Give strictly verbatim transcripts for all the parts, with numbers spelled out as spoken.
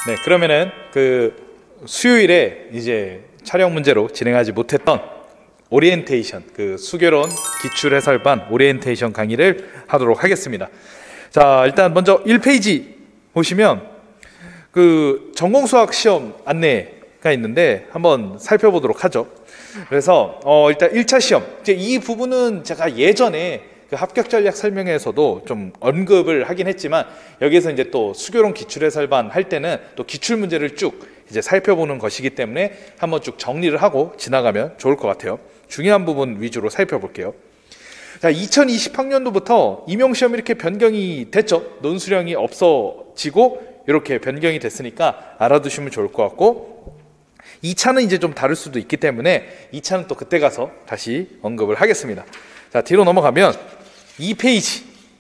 네, 그러면은 그 수요일에 이제 촬영 문제로 진행하지 못했던 오리엔테이션, 그 수교론 기출해설반 오리엔테이션 강의를 하도록 하겠습니다. 자, 일단 먼저 일 페이지 보시면 그 전공수학 시험 안내가 있는데 한번 살펴보도록 하죠. 그래서 어 일단 일 차 시험, 이제 이 부분은 제가 예전에 그 합격 전략 설명회에서도 좀 언급을 하긴 했지만, 여기에서 이제 또 수교론 기출해설반 할 때는 또 기출 문제를 쭉 이제 살펴보는 것이기 때문에 한번 쭉 정리를 하고 지나가면 좋을 것 같아요. 중요한 부분 위주로 살펴볼게요. 자, 이천이십 학년도부터 임용시험 이렇게 변경이 됐죠. 논수령이 없어지고 이렇게 변경이 됐으니까 알아두시면 좋을 것 같고, 이 차는 이제 좀 다를 수도 있기 때문에 이 차는 또 그때 가서 다시 언급을 하겠습니다. 자, 뒤로 넘어가면 이 페이지로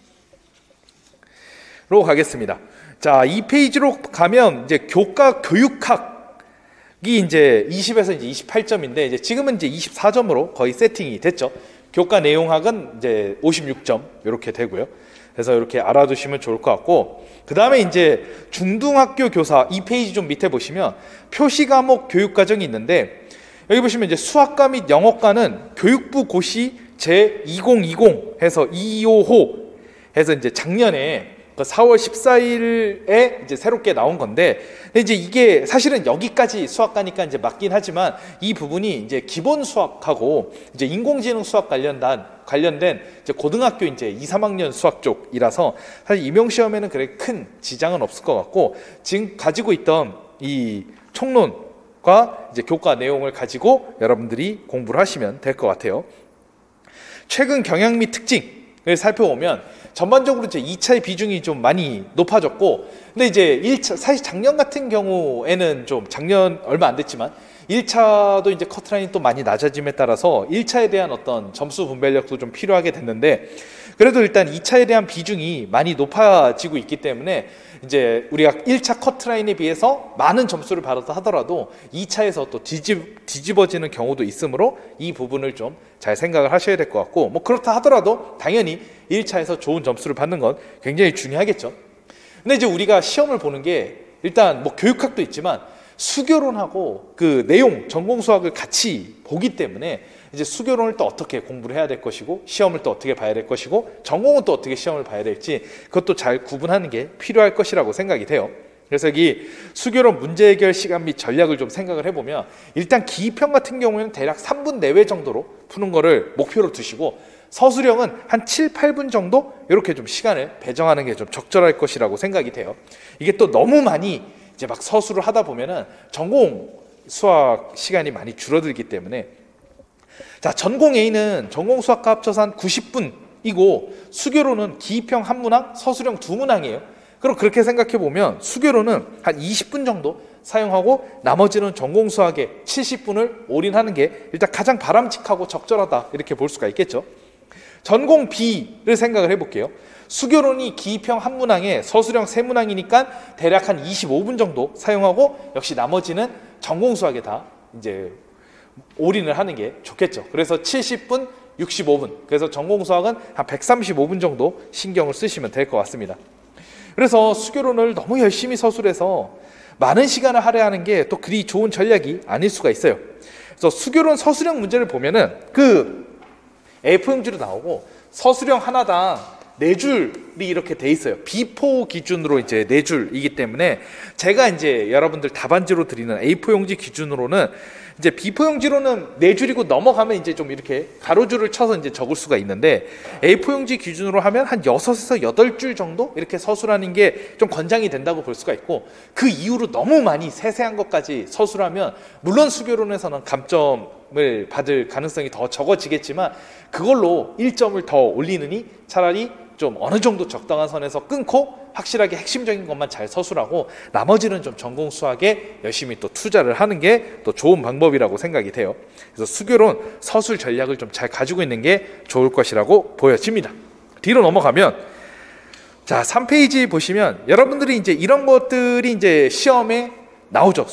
가겠습니다. 자, 이 페이지로 가면 이제 교과 교육학이 이제 이십에서 이제 이십팔 점인데, 이제 지금은 이제 이십사 점으로 거의 세팅이 됐죠. 교과 내용학은 이제 오십육 점 이렇게 되고요. 그래서 이렇게 알아두시면 좋을 것 같고, 그 다음에 이제 중등학교 교사 이 페이지 좀 밑에 보시면 표시 과목 교육 과정이 있는데, 여기 보시면 이제 수학과 및 영어과는 교육부 고시 제이천이십 해서 이십오 호 해서 이제 작년에 그 사월 십사일에 이제 새롭게 나온 건데, 근데 이제 이게 사실은 여기까지 수학과니까 이제 맞긴 하지만 이 부분이 이제 기본 수학하고 이제 인공지능 수학 관련된 관련된 이제 고등학교 이제 이, 삼 학년 수학 쪽이라서 사실 임용 시험에는 그래 큰 지장은 없을 것 같고, 지금 가지고 있던 이 총론과 이제 교과 내용을 가지고 여러분들이 공부를 하시면 될 것 같아요. 최근 경향 및 특징을 살펴보면 전반적으로 이제 이 차의 비중이 좀 많이 높아졌고, 근데 이제 일 차, 사실 작년 같은 경우에는 좀 작년 얼마 안 됐지만 일 차도 이제 커트라인이 또 많이 낮아짐에 따라서 일 차에 대한 어떤 점수 분배력도 좀 필요하게 됐는데, 그래도 일단 이 차에 대한 비중이 많이 높아지고 있기 때문에 이제 우리가 일 차 커트라인에 비해서 많은 점수를 받았다 하더라도 이 차에서 또 뒤집, 뒤집어지는 경우도 있으므로 이 부분을 좀 잘 생각을 하셔야 될 것 같고, 뭐 그렇다 하더라도 당연히 일 차에서 좋은 점수를 받는 건 굉장히 중요하겠죠. 근데 이제 우리가 시험을 보는 게 일단 뭐 교육학도 있지만 수교론하고 그 내용, 전공수학을 같이 보기 때문에 이제 수교론을 또 어떻게 공부를 해야 될 것이고, 시험을 또 어떻게 봐야 될 것이고, 전공은 또 어떻게 시험을 봐야 될지 그것도 잘 구분하는 게 필요할 것이라고 생각이 돼요. 그래서 여기 수교론 문제 해결 시간 및 전략을 좀 생각을 해보면, 일단 기입형 같은 경우에는 대략 삼 분 내외 정도로 푸는 거를 목표로 두시고, 서술형은 한 칠, 팔 분 정도 이렇게 좀 시간을 배정하는 게 좀 적절할 것이라고 생각이 돼요. 이게 또 너무 많이 이제 막 서술을 하다 보면은 전공 수학 시간이 많이 줄어들기 때문에, 자, 전공 A는 전공 수학과 합쳐서 한 구십 분이고 수교로는 기입형 한 문항, 서술형 두 문항이에요. 그럼 그렇게 생각해 보면 수교로는 한 이십 분 정도 사용하고 나머지는 전공 수학에 칠십 분을 올인하는 게 일단 가장 바람직하고 적절하다, 이렇게 볼 수가 있겠죠. 전공 B를 생각을 해볼게요. 수교론이 기입형 한 문항에 서술형 세 문항이니까 대략 한 이십오 분 정도 사용하고, 역시 나머지는 전공 수학에 다 이제 올인을 하는 게 좋겠죠. 그래서 칠십 분, 육십오 분. 그래서 전공 수학은 한 백삼십오 분 정도 신경을 쓰시면 될 것 같습니다. 그래서 수교론을 너무 열심히 서술해서 많은 시간을 할애하는 게 또 그리 좋은 전략이 아닐 수가 있어요. 그래서 수교론 서술형 문제를 보면은 그 에이포용지로 나오고 서술형 하나당 네 줄이 이렇게 돼 있어요. 비포 기준으로 이제 네 줄이기 때문에 제가 이제 여러분들 답안지로 드리는 에이포용지 기준으로는 이제 비포용지로는 네 줄이고 넘어가면 이제 좀 이렇게 가로줄을 쳐서 이제 적을 수가 있는데, 에이포용지 기준으로 하면 한 여섯에서 여덟 줄 정도 이렇게 서술하는 게 좀 권장이 된다고 볼 수가 있고, 그 이후로 너무 많이 세세한 것까지 서술하면 물론 수교론에서는 감점을 받을 가능성이 더 적어지겠지만 그걸로 일 점을 더 올리느니 차라리 좀 어느 정도 적당한 선에서 끊고 확실하게 핵심적인 것만 잘 서술하고 나머지는 좀 전공 수학에 열심히 또 투자를 하는 게 또 좋은 방법이라고 생각이 돼요. 그래서 수교론 서술 전략을 좀 잘 가지고 있는 게 좋을 것이라고 보여집니다. 뒤로 넘어가면 자, 삼 페이지 보시면 여러분들이 이제 이런 것들이 이제 시험에 나오죠.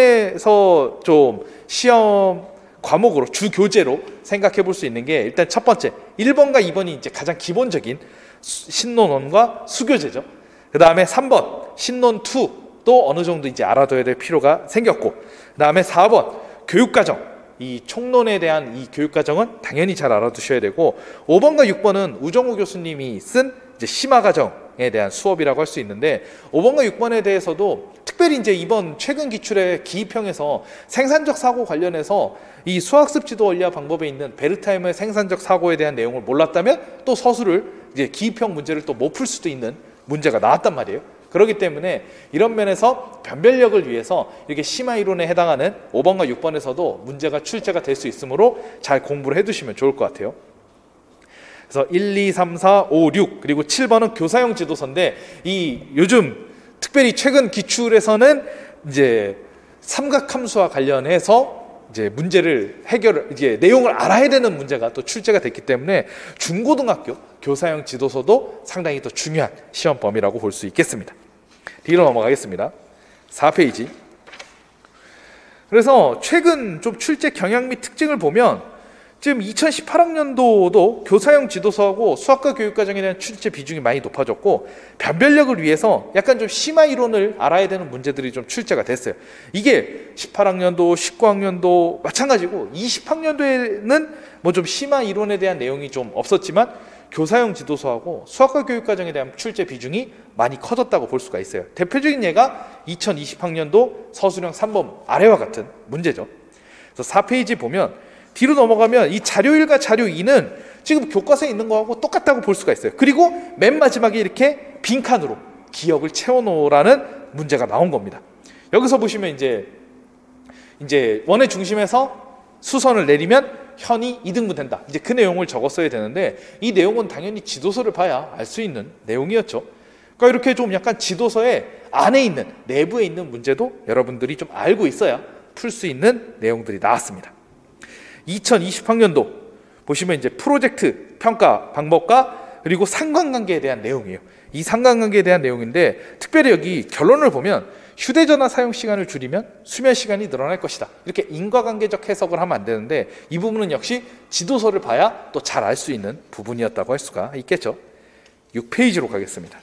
수교론에서 좀 시험 과목으로 주 교재로 생각해 볼 수 있는 게, 일단 첫 번째 일 번과 이 번이 이제 가장 기본적인 신논 일과 수교재죠. 그 다음에 삼 번 신논 이, 또 어느 정도 이제 알아둬야 될 필요가 생겼고, 그 다음에 사 번 교육과정, 이 총론에 대한 이 교육과정은 당연히 잘 알아두셔야 되고, 오 번과 육 번은 우정우 교수님이 쓴 이제 심화과정에 대한 수업이라고 할 수 있는데, 오 번과 육 번에 대해서도 특별히 이제 이번 최근 기출의 기입형에서 생산적 사고 관련해서 이 수학습 지도 원리화 방법에 있는 베르타임의 생산적 사고에 대한 내용을 몰랐다면 또 서술을 이제 기입형 문제를 또 못 풀 수도 있는 문제가 나왔단 말이에요. 그렇기 때문에 이런 면에서 변별력을 위해서 이렇게 심화 이론에 해당하는 오 번과 육 번에서도 문제가 출제가 될 수 있으므로 잘 공부를 해두시면 좋을 것 같아요. 그래서 일, 이, 삼, 사, 오, 육 그리고 칠 번은 교사용 지도서인데, 이 요즘 특별히 최근 기출에서는 이제 삼각함수와 관련해서 이제 문제를 해결 이제 내용을 알아야 되는 문제가 또 출제가 됐기 때문에 중고등학교 교사용 지도서도 상당히 또 중요한 시험 범위라고 볼 수 있겠습니다. 뒤로 넘어가겠습니다. 사 페이지. 그래서 최근 좀 출제 경향 및 특징을 보면 지금 이천십팔 학년도도 교사용 지도서하고 수학과 교육과정에 대한 출제 비중이 많이 높아졌고, 변별력을 위해서 약간 좀 심화 이론을 알아야 되는 문제들이 좀 출제가 됐어요. 이게 십팔 학년도, 십구 학년도 마찬가지고, 이십 학년도에는 뭐 좀 심화 이론에 대한 내용이 좀 없었지만 교사용 지도서하고 수학과 교육과정에 대한 출제 비중이 많이 커졌다고 볼 수가 있어요. 대표적인 예가 이천이십 학년도 서술형 삼 번 아래와 같은 문제죠. 그래서 사 페이지 보면 뒤로 넘어가면 이 자료 일과 자료 이는 지금 교과서에 있는 거하고 똑같다고 볼 수가 있어요. 그리고 맨 마지막에 이렇게 빈칸으로 기억을 채워놓으라는 문제가 나온 겁니다. 여기서 보시면 이제 이제 원의 중심에서 수선을 내리면 현이 이 등분 된다. 이제 그 내용을 적었어야 되는데, 이 내용은 당연히 지도서를 봐야 알 수 있는 내용이었죠. 그러니까 이렇게 좀 약간 지도서의 안에 있는, 내부에 있는 문제도 여러분들이 좀 알고 있어야 풀 수 있는 내용들이 나왔습니다. 이천이십 학년도 보시면 이제 프로젝트 평가 방법과 그리고 상관관계에 대한 내용이에요. 이 상관관계에 대한 내용인데, 특별히 여기 결론을 보면 휴대전화 사용 시간을 줄이면 수면 시간이 늘어날 것이다. 이렇게 인과관계적 해석을 하면 안 되는데, 이 부분은 역시 지도서를 봐야 또 잘 알 수 있는 부분이었다고 할 수가 있겠죠. 육 페이지로 가겠습니다.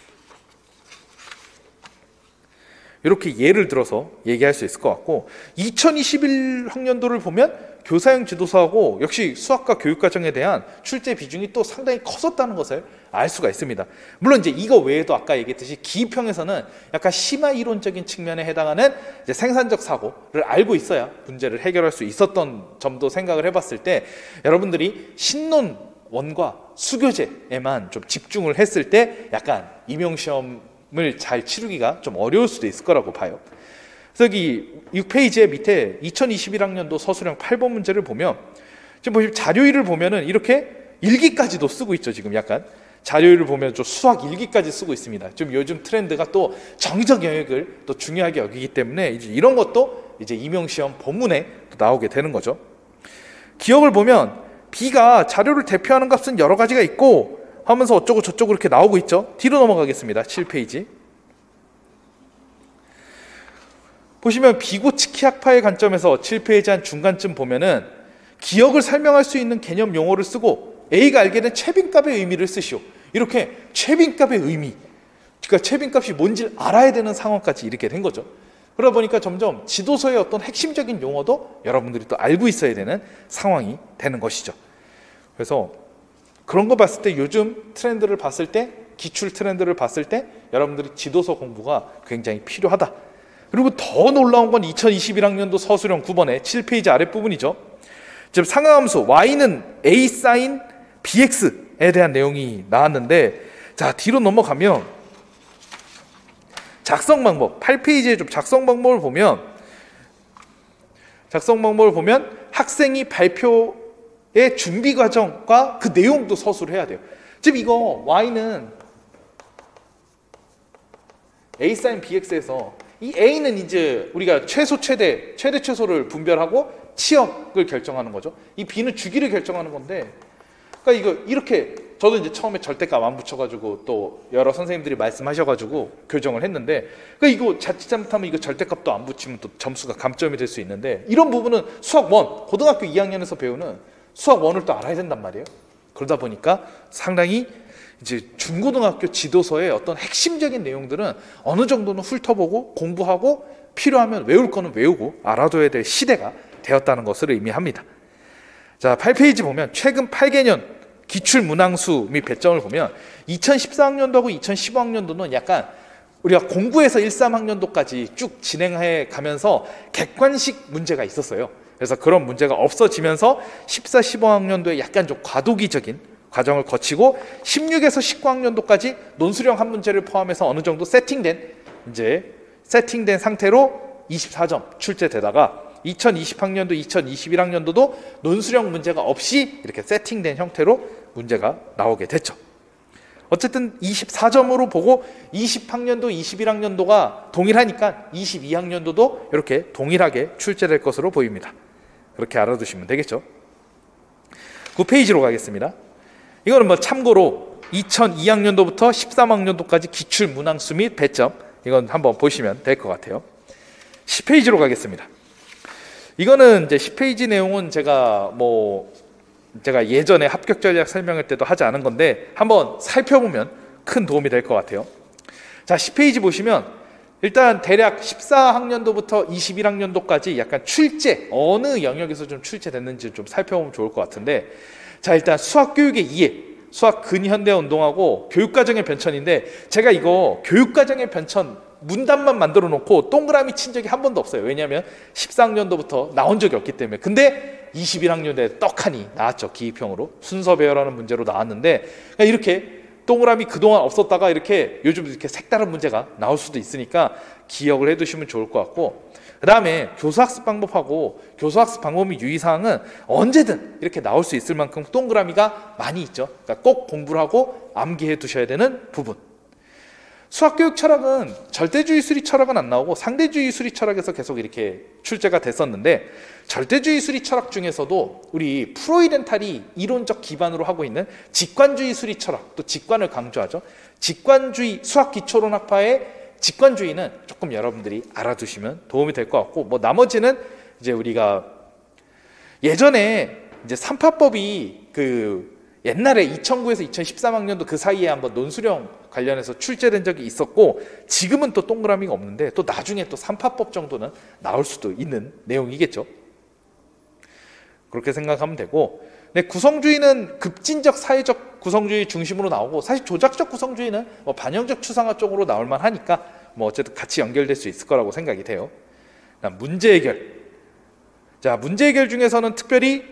이렇게 예를 들어서 얘기할 수 있을 것 같고, 이천이십일 학년도를 보면 교사용 지도서하고 역시 수학과 교육과정에 대한 출제 비중이 또 상당히 컸었다는 것을 알 수가 있습니다. 물론 이제 이거 외에도 아까 얘기했듯이 기입형에서는 약간 심화 이론적인 측면에 해당하는 이제 생산적 사고를 알고 있어야 문제를 해결할 수 있었던 점도 생각을 해봤을 때, 여러분들이 신론 원과 수교재에만 좀 집중을 했을 때 약간 임용시험을 잘 치르기가 좀 어려울 수도 있을 거라고 봐요. 그래서 여기 육 페이지에 밑에 이천이십일 학년도 서술형 팔 번 문제를 보면, 지금 보시면 자료일을 보면은 이렇게 일기까지도 쓰고 있죠. 지금 약간 자료일을 보면 좀 수학 일기까지 쓰고 있습니다. 좀 요즘 트렌드가 또 정의적 영역을 또 중요하게 여기기 때문에 이제 이런 것도 이제 임용시험 본문에 또 나오게 되는 거죠. 기억을 보면 B가 자료를 대표하는 값은 여러 가지가 있고 하면서 어쩌고 저쩌고 이렇게 나오고 있죠. 뒤로 넘어가겠습니다. 칠 페이지. 보시면 비고치키 학파의 관점에서 칠 페이지 한 중간쯤 보면은 기억을 설명할 수 있는 개념 용어를 쓰고 A가 알게 된 최빈값의 의미를 쓰시오. 이렇게 최빈값의 의미, 그러니까 최빈값이 뭔지를 알아야 되는 상황까지 이렇게 된 거죠. 그러다 보니까 점점 지도서의 어떤 핵심적인 용어도 여러분들이 또 알고 있어야 되는 상황이 되는 것이죠. 그래서 그런 거 봤을 때, 요즘 트렌드를 봤을 때, 기출 트렌드를 봤을 때 여러분들이 지도서 공부가 굉장히 필요하다. 그리고 더 놀라운 건 이천이십일 학년도 서술형 구 번의 칠 페이지 아랫부분이죠. 지금 상하함수 y는 a sin bx에 대한 내용이 나왔는데, 자 뒤로 넘어가면 작성 방법, 팔 페이지에 좀 작성 방법을 보면 작성 방법을 보면 학생이 발표의 준비 과정과 그 내용도 서술해야 돼요. 지금 이거 y는 a sin bx에서 이 A는 이제 우리가 최소 최대, 최대 최소를 분별하고 치역을 결정하는 거죠. 이 B는 주기를 결정하는 건데, 그러니까 이거 이렇게 저도 이제 처음에 절대값 안 붙여가지고 또 여러 선생님들이 말씀하셔가지고 교정을 했는데, 그러니까 이거 자칫 잘못하면 이거 절대값도 안 붙이면 또 점수가 감점이 될 수 있는데, 이런 부분은 수학 일, 고등학교 이 학년에서 배우는 수학 일을 또 알아야 된단 말이에요. 그러다 보니까 상당히 이제 중고등학교 지도서의 어떤 핵심적인 내용들은 어느 정도는 훑어보고 공부하고 필요하면 외울 거는 외우고 알아둬야 될 시대가 되었다는 것을 의미합니다. 자, 팔 페이지 보면 최근 팔 개년 기출 문항수 및 배점을 보면 이천십사 학년도하고 이천십오 학년도는 약간 우리가 공부해서 십삼 학년도까지 쭉 진행해 가면서 객관식 문제가 있었어요. 그래서 그런 문제가 없어지면서 십사, 십오 학년도에 약간 좀 과도기적인 과정을 거치고 십육에서 십구 학년도까지 논술형 한 문제를 포함해서 어느 정도 세팅된 이제 세팅된 상태로 이십사 점 출제되다가 이천이십 학년도, 이천이십일 학년도도 논술형 문제가 없이 이렇게 세팅된 형태로 문제가 나오게 됐죠. 어쨌든 이십사 점으로 보고 이십 학년도, 이십일 학년도가 동일하니까 이십이 학년도도 이렇게 동일하게 출제될 것으로 보입니다. 그렇게 알아두시면 되겠죠. 구 페이지로 가겠습니다. 이거는 뭐 참고로 이천이 학년도부터 십삼 학년도까지 기출 문항수 및 배점, 이건 한번 보시면 될 것 같아요. 십 페이지로 가겠습니다. 이거는 이제 십 페이지 내용은 제가 뭐 제가 예전에 합격 전략 설명할 때도 하지 않은 건데 한번 살펴보면 큰 도움이 될 것 같아요. 자, 십 페이지 보시면 일단 대략 십사 학년도부터 이십일 학년도까지 약간 출제, 어느 영역에서 좀 출제됐는지 좀 살펴보면 좋을 것 같은데, 자, 일단 수학 교육의 이해, 수학 근현대 운동하고 교육과정의 변천인데, 제가 이거 교육과정의 변천 문단만 만들어 놓고 동그라미 친 적이 한 번도 없어요. 왜냐하면 십사 학년도부터 나온 적이 없기 때문에. 근데 이십일 학년도에 떡하니 나왔죠. 기입형으로 순서 배열하는 문제로 나왔는데, 그러니까 이렇게 동그라미 그동안 없었다가 이렇게 요즘 이렇게 색다른 문제가 나올 수도 있으니까 기억을 해두시면 좋을 것 같고, 그 다음에 교수학습 방법하고 교수학습 방법 및 유의사항은 언제든 이렇게 나올 수 있을 만큼 동그라미가 많이 있죠. 그러니까 꼭 공부를 하고 암기해 두셔야 되는 부분. 수학교육 철학은 절대주의 수리 철학은 안 나오고 상대주의 수리 철학에서 계속 이렇게 출제가 됐었는데, 절대주의 수리 철학 중에서도 우리 프로이덴탈이 이론적 기반으로 하고 있는 직관주의 수리 철학, 또 직관을 강조하죠. 직관주의 수학기초론학파의 직관주의는 조금 여러분들이 알아두시면 도움이 될 것 같고, 뭐 나머지는 이제 우리가 예전에 이제 삼파법이 그 옛날에 이천구에서 이천십삼 학년도 그 사이에 한번 논술형 관련해서 출제된 적이 있었고, 지금은 또 동그라미가 없는데 또 나중에 또 삼파법 정도는 나올 수도 있는 내용이겠죠. 그렇게 생각하면 되고, 근데 구성주의는 급진적 사회적 구성주의 중심으로 나오고, 사실 조작적 구성주의는 뭐 반영적 추상화 쪽으로 나올 만하니까 뭐 어쨌든 같이 연결될 수 있을 거라고 생각이 돼요. 그다음 문제 해결. 자, 문제 해결 중에서는 특별히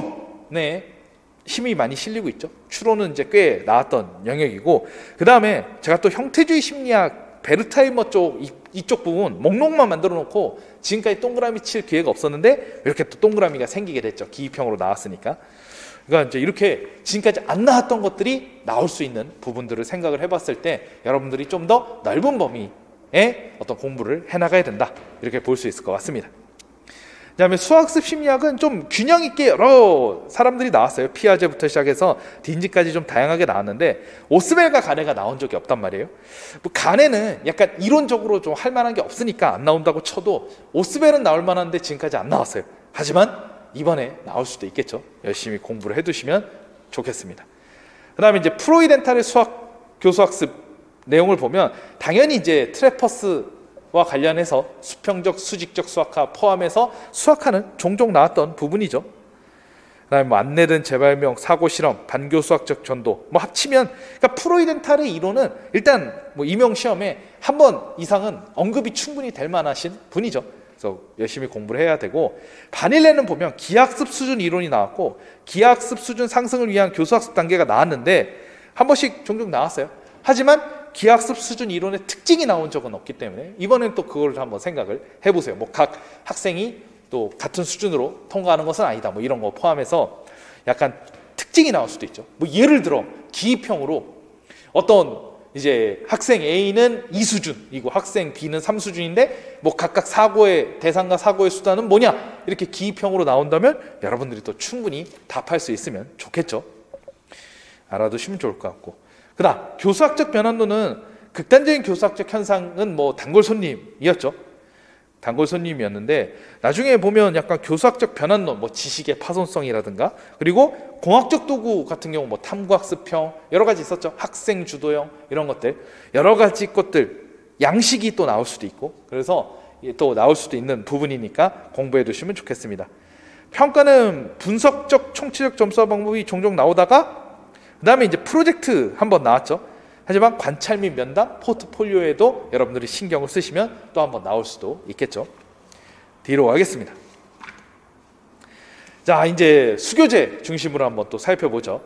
추론에 힘이 많이 실리고 있죠. 추론은 이제 꽤 나왔던 영역이고, 그 다음에 제가 또 형태주의 심리학 베르타이머 쪽 이, 이쪽 부분 목록만 만들어 놓고 지금까지 동그라미 칠 기회가 없었는데 이렇게 또 동그라미가 생기게 됐죠. 기입형으로 나왔으니까. 그러니까 이제 이렇게 지금까지 안 나왔던 것들이 나올 수 있는 부분들을 생각을 해봤을 때 여러분들이 좀 더 넓은 범위의 어떤 공부를 해나가야 된다, 이렇게 볼 수 있을 것 같습니다. 그 다음에 수학습 심리학은 좀 균형 있게 여러 사람들이 나왔어요. 피아제부터 시작해서 딘지까지 좀 다양하게 나왔는데, 오스벨과 가네가 나온 적이 없단 말이에요. 뭐 가네는 약간 이론적으로 좀 할 만한 게 없으니까 안 나온다고 쳐도 오스벨은 나올 만한데 지금까지 안 나왔어요. 하지만 이번에 나올 수도 있겠죠. 열심히 공부를 해두시면 좋겠습니다. 그 다음에 이제 프로이덴탈의 수학 교수학습 내용을 보면 당연히 이제 트레퍼스 와 관련해서 수평적, 수직적 수학화 포함해서 수학화는 종종 나왔던 부분이죠. 그다음에 뭐 안내된 재발명, 사고 실험, 반교 수학적 전도, 뭐 합치면, 그러니까 프로이덴탈의 이론은 일단 뭐 임용 시험에 한 번 이상은 언급이 충분히 될 만하신 분이죠. 그래서 열심히 공부를 해야 되고, 바닐레는 보면 기하학습 수준 이론이 나왔고 기하학습 수준 상승을 위한 교수학습 단계가 나왔는데 한 번씩 종종 나왔어요. 하지만 기하학습 수준 이론의 특징이 나온 적은 없기 때문에 이번엔 또 그걸 한번 생각을 해보세요. 뭐 각 학생이 또 같은 수준으로 통과하는 것은 아니다, 뭐 이런 거 포함해서 약간 특징이 나올 수도 있죠. 뭐 예를 들어 기입형으로 어떤 이제 학생 A는 이 수준이고 학생 B는 삼 수준인데 뭐 각각 사고의 대상과 사고의 수단은 뭐냐, 이렇게 기입형으로 나온다면 여러분들이 또 충분히 답할 수 있으면 좋겠죠. 알아두시면 좋을 것 같고, 그 다음 교수학적 변환도는 극단적인 교수학적 현상은 뭐 단골 손님이었죠. 단골 손님이었는데 나중에 보면 약간 교수학적 변환론, 뭐 지식의 파손성이라든가 그리고 공학적 도구 같은 경우 뭐 탐구학습형 여러 가지 있었죠. 학생 주도형 이런 것들 여러 가지 것들 양식이 또 나올 수도 있고 그래서 또 나올 수도 있는 부분이니까 공부해 두시면 좋겠습니다. 평가는 분석적 총치적 점수화 방법이 종종 나오다가 그 다음에 이제 프로젝트 한번 나왔죠. 하지만 관찰 및 면담, 포트폴리오에도 여러분들이 신경을 쓰시면 또 한번 나올 수도 있겠죠. 뒤로 가겠습니다. 자, 이제 수교재 중심으로 한번 또 살펴보죠.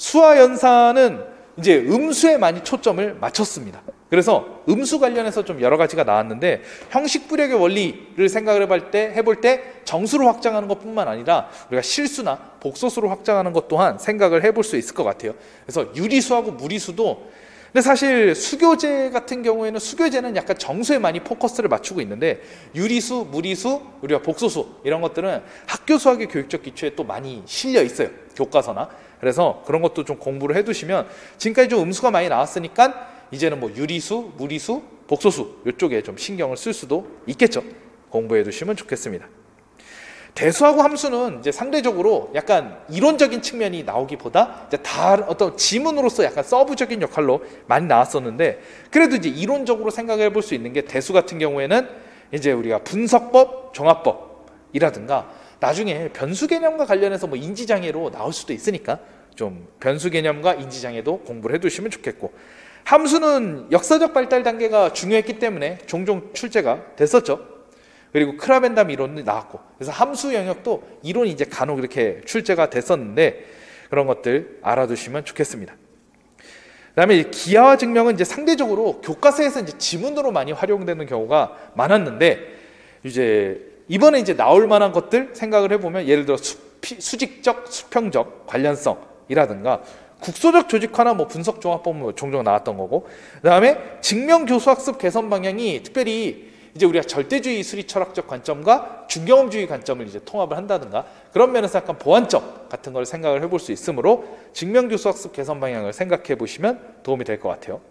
수화연사는 이제 음수에 많이 초점을 맞췄습니다. 그래서 음수 관련해서 좀 여러 가지가 나왔는데 형식 부력의 원리를 생각을 해볼 때, 해볼 때 정수로 확장하는 것뿐만 아니라 우리가 실수나 복소수로 확장하는 것 또한 생각을 해볼 수 있을 것 같아요. 그래서 유리수하고 무리수도 근데 사실 수교재 같은 경우에는 수교재는 약간 정수에 많이 포커스를 맞추고 있는데 유리수, 무리수, 우리가 복소수 이런 것들은 학교 수학의 교육적 기초에 또 많이 실려 있어요. 교과서나. 그래서 그런 것도 좀 공부를 해두시면 지금까지 좀 음수가 많이 나왔으니까 이제는 뭐 유리수, 무리수, 복소수 이쪽에 좀 신경을 쓸 수도 있겠죠. 공부해 두시면 좋겠습니다. 대수하고 함수는 이제 상대적으로 약간 이론적인 측면이 나오기보다 이제 다 어떤 지문으로서 약간 서브적인 역할로 많이 나왔었는데 그래도 이제 이론적으로 생각해 볼 수 있는 게 대수 같은 경우에는 이제 우리가 분석법, 종합법이라든가 나중에 변수 개념과 관련해서 뭐 인지장애로 나올 수도 있으니까 좀 변수 개념과 인지장애도 공부를 해두시면 좋겠고 함수는 역사적 발달 단계가 중요했기 때문에 종종 출제가 됐었죠. 그리고 크라벤담 이론이 나왔고 그래서 함수 영역도 이론이 이제 간혹 이렇게 출제가 됐었는데 그런 것들 알아두시면 좋겠습니다. 그다음에 기하와 증명은 이제 상대적으로 교과서에서 이제 지문으로 많이 활용되는 경우가 많았는데 이제 이번에 이제 나올 만한 것들 생각을 해보면 예를 들어 수피, 수직적, 수평적 관련성이라든가 국소적 조직화나 뭐 분석 종합법 뭐 종종 나왔던 거고 그다음에 증명 교수학습 개선 방향이 특별히 이제 우리가 절대주의 수리 철학적 관점과 중경험주의 관점을 이제 통합을 한다든가 그런 면에서 약간 보완점 같은 걸 생각을 해볼 수 있으므로 증명교수학습 개선 방향을 생각해 보시면 도움이 될 것 같아요.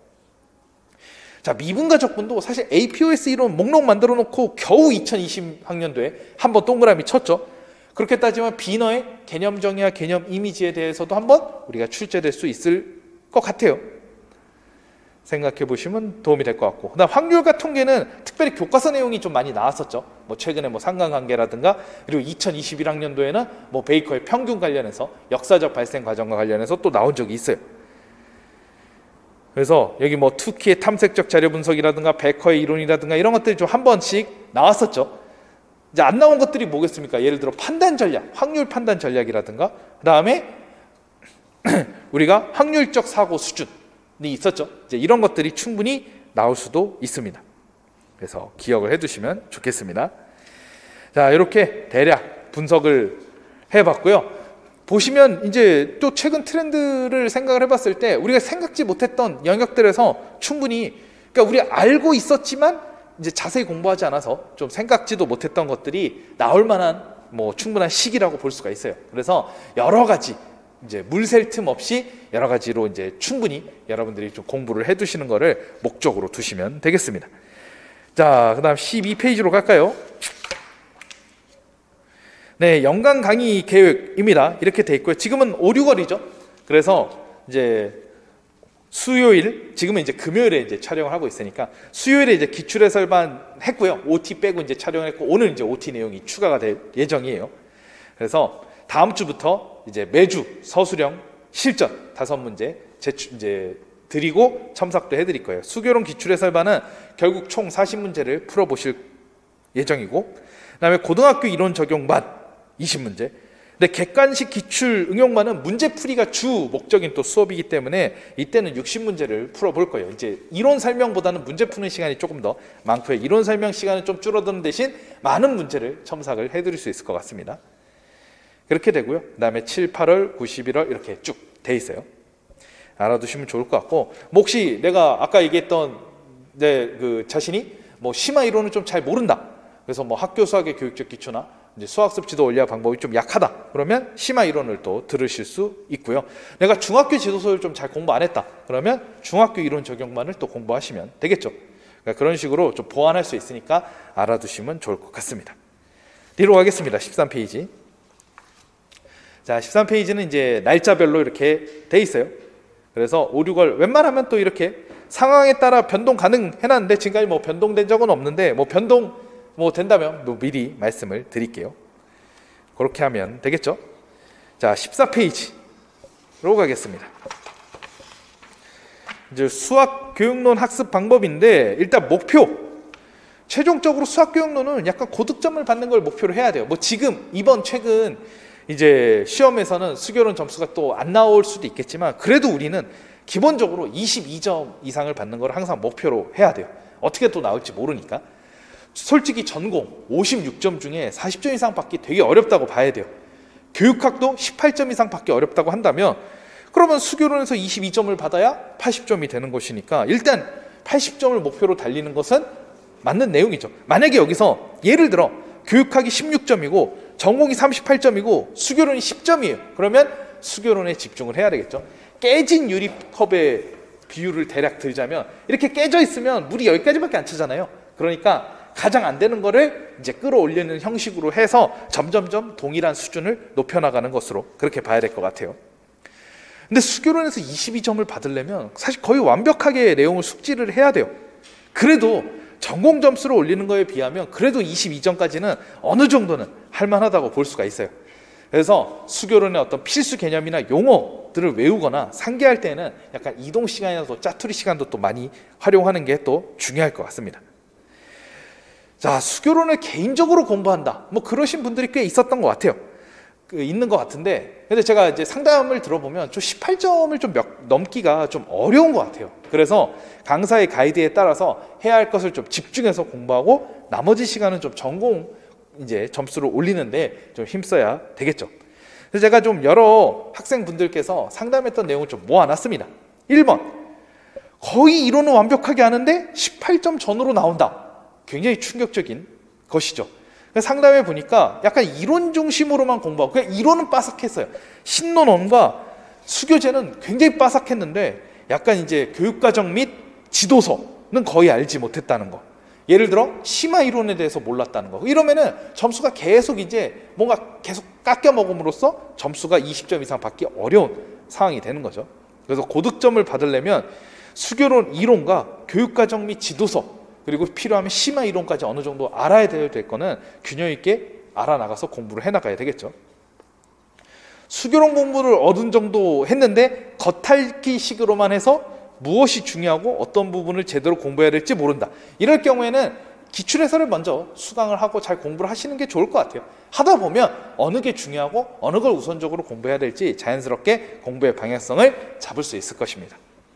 자, 미분과 적분도 사실 에이피오에스 이론 목록 만들어 놓고 겨우 이천이십 학년도에 한번 동그라미 쳤죠. 그렇게 따지면 비너의 개념 정의와 개념 이미지에 대해서도 한번 우리가 출제될 수 있을 것 같아요. 생각해 보시면 도움이 될 것 같고 그다음 확률과 통계는 특별히 교과서 내용이 좀 많이 나왔었죠. 뭐 최근에 뭐 상관관계라든가 그리고 이천이십일 학년도에는 뭐 베이커의 평균 관련해서 역사적 발생 과정과 관련해서 또 나온 적이 있어요. 그래서 여기 뭐 투키의 탐색적 자료 분석이라든가 베이커의 이론이라든가 이런 것들이 좀 한 번씩 나왔었죠. 이제 안 나온 것들이 뭐겠습니까? 예를 들어 판단 전략, 확률 판단 전략이라든가 그다음에 우리가 확률적 사고 수준 있었죠. 이제 이런 것들이 충분히 나올 수도 있습니다. 그래서 기억을 해두시면 좋겠습니다. 자, 이렇게 대략 분석을 해봤고요. 보시면 이제 또 최근 트렌드를 생각을 해봤을 때 우리가 생각지 못했던 영역들에서 충분히 그러니까 우리 알고 있었지만 이제 자세히 공부하지 않아서 좀 생각지도 못했던 것들이 나올 만한 뭐 충분한 시기라고 볼 수가 있어요. 그래서 여러 가지 이제 물샐 틈 없이 여러 가지로 이제 충분히 여러분들이 좀 공부를 해두시는 것을 목적으로 두시면 되겠습니다. 자, 그다음 십이 페이지로 갈까요? 네, 연간 강의 계획입니다. 이렇게 돼 있고요. 지금은 오, 육월이죠. 그래서 이제 수요일, 지금은 이제 금요일에 이제 촬영을 하고 있으니까 수요일에 이제 기출 해설반 했고요. 오티 빼고 이제 촬영했고 오늘 이제 오티 내용이 추가가 될 예정이에요. 그래서 다음 주부터 이제 매주 서술형 실전 다섯 문제 제출 이제 드리고 첨삭도 해드릴 거예요. 수교론 기출해설반은 결국 총 사십 문제를 풀어보실 예정이고, 그다음에 고등학교 이론 적용반 이십 문제. 근데 객관식 기출 응용반은 문제풀이가 주 목적인 또 수업이기 때문에 이때는 육십 문제를 풀어볼 거예요. 이제 이론 설명보다는 문제 푸는 시간이 조금 더 많고요. 이론 설명 시간은 좀 줄어드는 대신 많은 문제를 첨삭을 해드릴 수 있을 것 같습니다. 그렇게 되고요. 그 다음에 칠, 팔월, 구, 십일월 이렇게 쭉 돼 있어요. 알아두시면 좋을 것 같고, 뭐 혹시 내가 아까 얘기했던 내 그 자신이 뭐 심화 이론을 좀 잘 모른다. 그래서 뭐 학교 수학의 교육적 기초나 이제 수학습 지도 원리화 방법이 좀 약하다. 그러면 심화 이론을 또 들으실 수 있고요. 내가 중학교 지도서를 좀 잘 공부 안 했다. 그러면 중학교 이론 적용반을 또 공부하시면 되겠죠. 그러니까 그런 식으로 좀 보완할 수 있으니까 알아두시면 좋을 것 같습니다. 뒤로 가겠습니다. 십삼 페이지. 자, 십삼 페이지는 이제 날짜별로 이렇게 돼 있어요. 그래서 오, 유월 웬만하면 또 이렇게 상황에 따라 변동 가능 해놨는데 지금까지 뭐 변동된 적은 없는데 뭐 변동 뭐 된다면 뭐 미리 말씀을 드릴게요. 그렇게 하면 되겠죠. 자, 십사 페이지로 가겠습니다. 이제 수학 교육론 학습 방법인데 일단 목표, 최종적으로 수학 교육론은 약간 고득점을 받는 걸 목표로 해야 돼요. 뭐 지금 이번 최근 이제 시험에서는 수교론 점수가 또 안 나올 수도 있겠지만 그래도 우리는 기본적으로 이십이 점 이상을 받는 걸 항상 목표로 해야 돼요. 어떻게 또 나올지 모르니까. 솔직히 전공 오십육 점 중에 사십 점 이상 받기 되게 어렵다고 봐야 돼요. 교육학도 십팔 점 이상 받기 어렵다고 한다면 그러면 수교론에서 이십이 점을 받아야 팔십 점이 되는 것이니까 일단 팔십 점을 목표로 달리는 것은 맞는 내용이죠. 만약에 여기서 예를 들어 교육학이 십육 점이고 전공이 삼십팔 점이고 수교론이 십 점이에요. 그러면 수교론에 집중을 해야 되겠죠. 깨진 유리컵의 비율을 대략 들자면 이렇게 깨져 있으면 물이 여기까지밖에 안 차잖아요. 그러니까 가장 안 되는 거를 이제 끌어올리는 형식으로 해서 점점점 동일한 수준을 높여나가는 것으로 그렇게 봐야 될 것 같아요. 근데 수교론에서 이십이 점을 받으려면 사실 거의 완벽하게 내용을 숙지를 해야 돼요. 그래도 전공 점수를 올리는 거에 비하면 그래도 이십이 점까지는 어느 정도는 할만하다고 볼 수가 있어요. 그래서 수교론의 어떤 필수 개념이나 용어들을 외우거나 상기할 때는 약간 이동 시간이나 또 짜투리 시간도 또 많이 활용하는 게 또 중요할 것 같습니다. 자, 수교론을 개인적으로 공부한다. 뭐 그러신 분들이 꽤 있었던 것 같아요. 그 있는 것 같은데, 근데 제가 이제 상담을 들어보면 좀 십팔 점을 좀 몇, 넘기가 좀 어려운 것 같아요. 그래서 강사의 가이드에 따라서 해야 할 것을 좀 집중해서 공부하고 나머지 시간은 좀 전공 이제 점수를 올리는데 좀 힘써야 되겠죠. 그래서 제가 좀 여러 학생분들께서 상담했던 내용을 좀 모아놨습니다. 일 번, 거의 이론은 완벽하게 아는데 십팔 점 전후로 나온다. 굉장히 충격적인 것이죠. 상담해 보니까 약간 이론 중심으로만 공부하고 그냥 이론은 빠삭했어요. 신론원과 수교재는 굉장히 빠삭했는데 약간 이제 교육과정 및 지도서는 거의 알지 못했다는 거. 예를 들어 심화 이론에 대해서 몰랐다는 거. 이러면은 점수가 계속 이제 뭔가 계속 깎여 먹음으로써 점수가 이십 점 이상 받기 어려운 상황이 되는 거죠. 그래서 고득점을 받으려면 수교론 이론과 교육과정 및 지도서 그리고 필요하면 심화 이론까지 어느 정도 알아야 될 거는 균형 있게 알아나가서 공부를 해나가야 되겠죠. 수교론 공부를 어느 정도 했는데 겉핥기식으로만 해서 무엇이 중요하고 어떤 부분을 제대로 공부해야 될지 모른다. 이럴 경우에는 기출해설을 먼저 수강을 하고 잘 공부를 하시는 게 좋을 것 같아요. 하다 보면 어느 게 중요하고 어느 걸 우선적으로 공부해야 될지 자연스럽게 공부의 방향성을 잡을 수 있을 것입니다.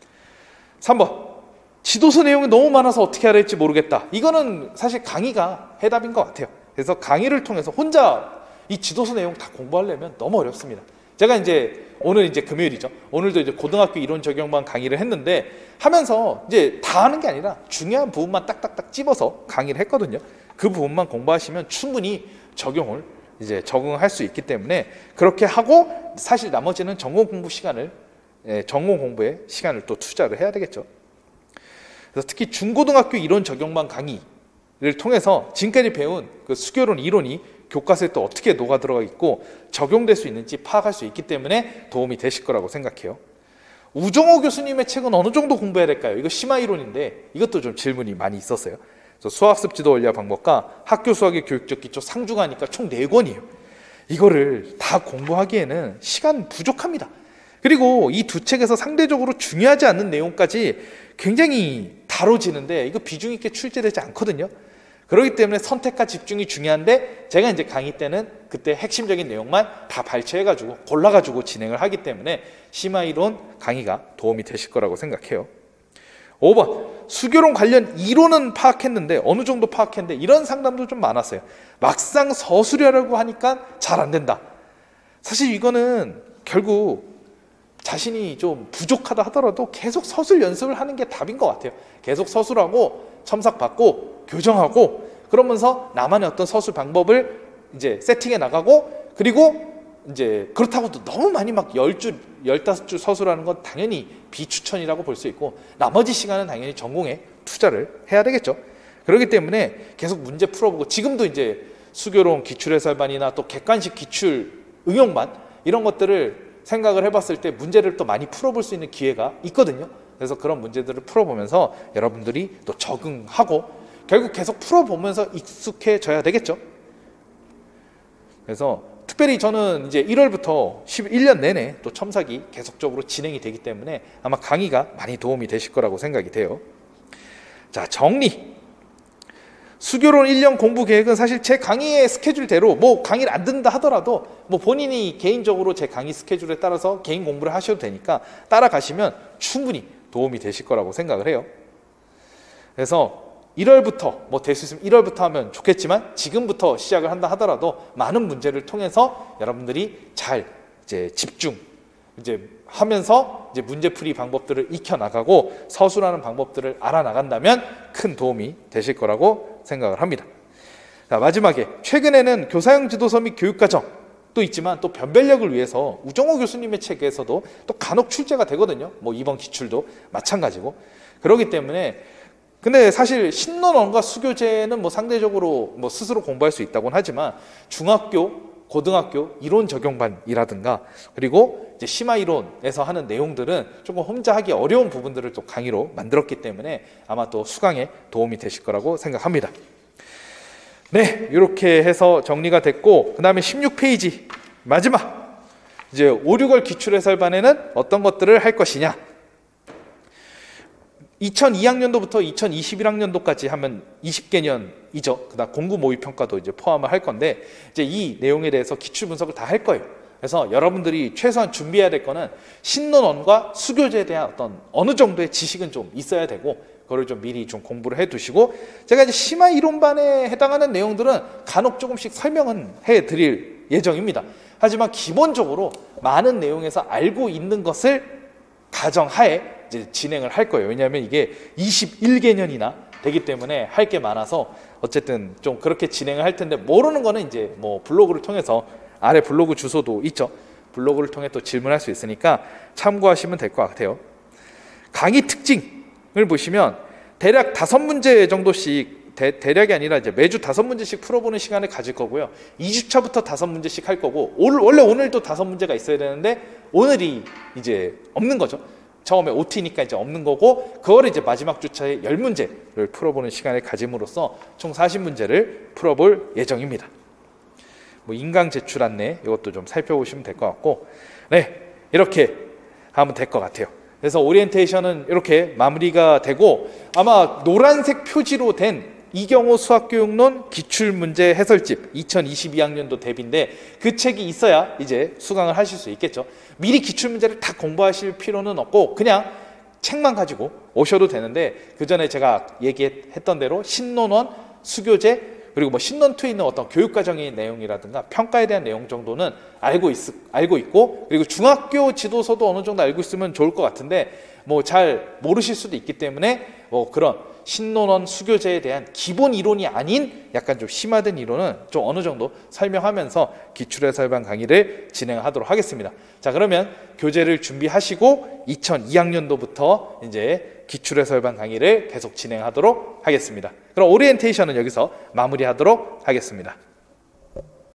삼 번, 지도서 내용이 너무 많아서 어떻게 해야 될지 모르겠다. 이거는 사실 강의가 해답인 것 같아요. 그래서 강의를 통해서 혼자 이 지도서 내용 다 공부하려면 너무 어렵습니다. 제가 이제 오늘 이제 금요일이죠. 오늘도 이제 고등학교 이론 적용반 강의를 했는데 하면서 이제 다 하는 게 아니라 중요한 부분만 딱딱딱 집어서 강의를 했거든요. 그 부분만 공부하시면 충분히 적용을 이제 적응할 수 있기 때문에 그렇게 하고 사실 나머지는 전공 공부 시간을 전공 공부에 시간을 또 투자를 해야 되겠죠. 그래서 특히 중고등학교 이론 적용반 강의를 통해서 지금까지 배운 그 수교론 이론이 교과서에 또 어떻게 녹아 들어가 있고 적용될 수 있는지 파악할 수 있기 때문에 도움이 되실 거라고 생각해요. 우정호 교수님의 책은 어느 정도 공부해야 될까요? 이거 심화 이론인데 이것도 좀 질문이 많이 있었어요. 그래서 수학습 지도 원리와 방법과 학교 수학의 교육적 기초 상중하니까 총 네 권이에요. 이거를 다 공부하기에는 시간 부족합니다. 그리고 이 두 책에서 상대적으로 중요하지 않는 내용까지 굉장히 다뤄지는데 이거 비중 있게 출제되지 않거든요. 그렇기 때문에 선택과 집중이 중요한데 제가 이제 강의 때는 그때 핵심적인 내용만 다 발췌해가지고 골라가지고 진행을 하기 때문에 심화이론 강의가 도움이 되실 거라고 생각해요. 오 번, 수교론 관련 이론은 파악했는데 어느 정도 파악했는데 이런 상담도 좀 많았어요. 막상 서술하려고 하니까 잘 안 된다. 사실 이거는 결국 자신이 좀 부족하다 하더라도 계속 서술 연습을 하는 게 답인 것 같아요. 계속 서술하고 첨삭받고 교정하고 그러면서 나만의 어떤 서술 방법을 이제 세팅해 나가고 그리고 이제 그렇다고 또 너무 많이 막 열 줄, 열다섯 줄 서술하는 건 당연히 비추천이라고 볼 수 있고 나머지 시간은 당연히 전공에 투자를 해야 되겠죠. 그렇기 때문에 계속 문제 풀어보고, 지금도 이제 수교론 기출해설반이나 또 객관식 기출 응용반 이런 것들을 생각을 해봤을 때 문제를 또 많이 풀어볼 수 있는 기회가 있거든요. 그래서 그런 문제들을 풀어보면서 여러분들이 또 적응하고 결국 계속 풀어보면서 익숙해져야 되겠죠. 그래서 특별히 저는 이제 일월부터 십일 년 내내 또 첨삭이 계속적으로 진행이 되기 때문에 아마 강의가 많이 도움이 되실 거라고 생각이 돼요. 자, 정리. 수교론 일 년 공부 계획은 사실 제 강의의 스케줄대로, 뭐 강의를 안 듣는다 하더라도 뭐 본인이 개인적으로 제 강의 스케줄에 따라서 개인 공부를 하셔도 되니까 따라가시면 충분히 도움이 되실 거라고 생각을 해요. 그래서 일월부터, 뭐 될 수 있으면 일월부터 하면 좋겠지만 지금부터 시작을 한다 하더라도 많은 문제를 통해서 여러분들이 잘 이제 집중 이제 하면서 이제 문제풀이 방법들을 익혀 나가고 서술하는 방법들을 알아나간다면 큰 도움이 되실 거라고 생각을 합니다. 자, 마지막에 최근에는 교사형 지도서 및 교육과정도 있지만 또 변별력을 위해서 우정호 교수님의 책에서도 또 간혹 출제가 되거든요. 뭐 이번 기출도 마찬가지고. 그렇기 때문에 근데 사실 신론원과 수교재는 뭐 상대적으로 뭐 스스로 공부할 수 있다고는 하지만 중학교, 고등학교 이론 적용반이라든가 그리고 이제 심화 이론에서 하는 내용들은 조금 혼자 하기 어려운 부분들을 또 강의로 만들었기 때문에 아마 또 수강에 도움이 되실 거라고 생각합니다. 네, 이렇게 해서 정리가 됐고, 그 다음에 십육 페이지 마지막 이제 오, 육월 기출해설반에는 어떤 것들을 할 것이냐. 이천이 학년도부터 이천이십일 학년도까지 하면 이십 개년이죠. 그다음 공부 모의 평가도 이제 포함을 할 건데 이제 이 내용에 대해서 기출 분석을 다 할 거예요. 그래서 여러분들이 최소한 준비해야 될 거는 신론원과 수교재에 대한 어떤 어느 정도의 지식은 좀 있어야 되고 그걸 좀 미리 좀 공부를 해 두시고, 제가 이제 심화 이론반에 해당하는 내용들은 간혹 조금씩 설명은 해 드릴 예정입니다. 하지만 기본적으로 많은 내용에서 알고 있는 것을 가정하에 이제 진행을 할 거예요. 왜냐하면 이게 이십일 개년이나 되기 때문에 할 게 많아서 어쨌든 좀 그렇게 진행을 할 텐데, 모르는 거는 이제 뭐 블로그를 통해서 아래 블로그 주소도 있죠. 블로그를 통해 또 질문할 수 있으니까 참고하시면 될 것 같아요. 강의 특징을 보시면 대략 다섯 문제 정도씩, 대, 대략이 아니라 이제 매주 다섯 문제씩 풀어보는 시간을 가질 거고요. 이 주차부터 다섯 문제씩 할 거고, 올, 원래 오늘도 다섯 문제가 있어야 되는데 오늘이 이제 없는 거죠. 처음에 오티니까 이제 없는 거고, 그거를 이제 마지막 주차에 십 문제를 풀어보는 시간을 가짐으로써 총 사십 문제를 풀어볼 예정입니다. 뭐 인강 제출 안내 이것도 좀 살펴보시면 될 것 같고, 네, 이렇게 하면 될 것 같아요. 그래서 오리엔테이션은 이렇게 마무리가 되고, 아마 노란색 표지로 된 이경호 수학교육론 기출문제 해설집 이천이십이 학년도 대비인데 그 책이 있어야 이제 수강을 하실 수 있겠죠. 미리 기출문제를 다 공부하실 필요는 없고 그냥 책만 가지고 오셔도 되는데, 그 전에 제가 얘기했던 대로 신론원, 수교재 그리고 뭐 신론투에 있는 어떤 교육과정의 내용이라든가 평가에 대한 내용 정도는 알고, 있, 알고 있고, 그리고 중학교 지도서도 어느 정도 알고 있으면 좋을 것 같은데 뭐 잘 모르실 수도 있기 때문에 뭐 그런 신론원, 수교재에 대한 기본 이론이 아닌 약간 좀 심화된 이론은 좀 어느 정도 설명하면서 기출해설반 강의를 진행하도록 하겠습니다. 자, 그러면 교재를 준비하시고 이천이 학년도부터 이제 기출해설반 강의를 계속 진행하도록 하겠습니다. 그럼 오리엔테이션은 여기서 마무리하도록 하겠습니다.